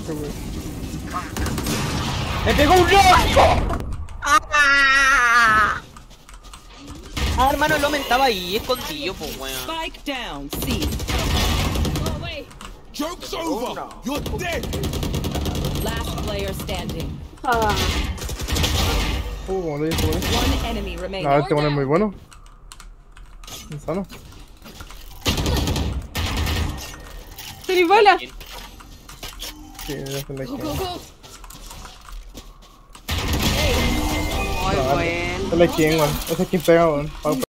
ese wey. ¡Me pegó un loco! ¡Ah! Ah, hermano, el hombre estaba ahí, escondido, pues, weón. Spike down, C. Joke's over! You're dead! Last player standing. Como lo dijo, wey. One enemy remaining. No, este bueno es muy bueno. Insano. ¡Tení bala! Sí, ya se la Go, queda. go, go. Muy bueno. Se la quien, weón. Ese es quien pega, weón.